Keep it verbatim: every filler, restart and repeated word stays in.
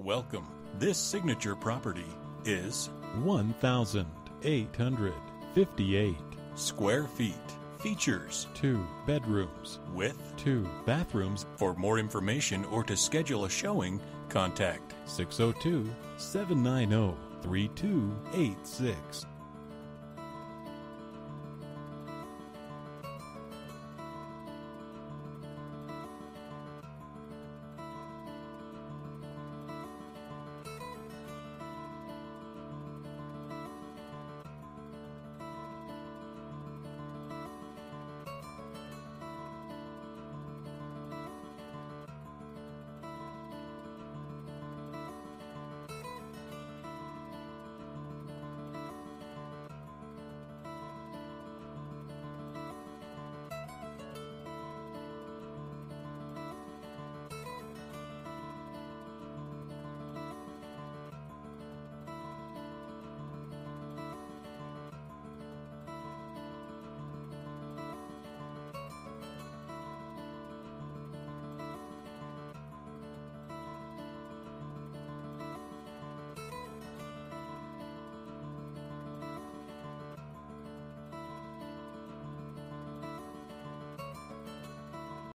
Welcome. This signature property is one thousand eight hundred fifty-eight square feet. Features two bedrooms with two bathrooms. For more information or to schedule a showing, contact six oh two, seven nine zero, three two eight six.